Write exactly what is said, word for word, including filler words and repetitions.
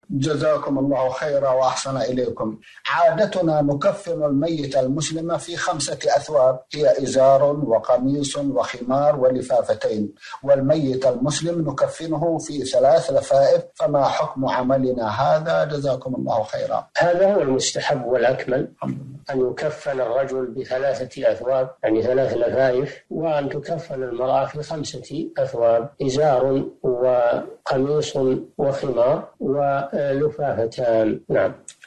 جزاكم الله خيرا وأحسن إليكم. عادتنا نكفن الميت المسلم في خمسة أثواب، هي إزار وقميص وخمار ولفافتين، والميت المسلم نكفنه في ثلاث لفائف، فما حكم عملنا هذا؟ جزاكم الله خيرا. هذا هو المستحب والأكمل، أن يكفن الرجل بثلاثة أثواب، يعني ثلاث لفائف، وأن تكفن المرأة في خمسة أثواب، إزار وقميص وخمار ولفافتان. نعم.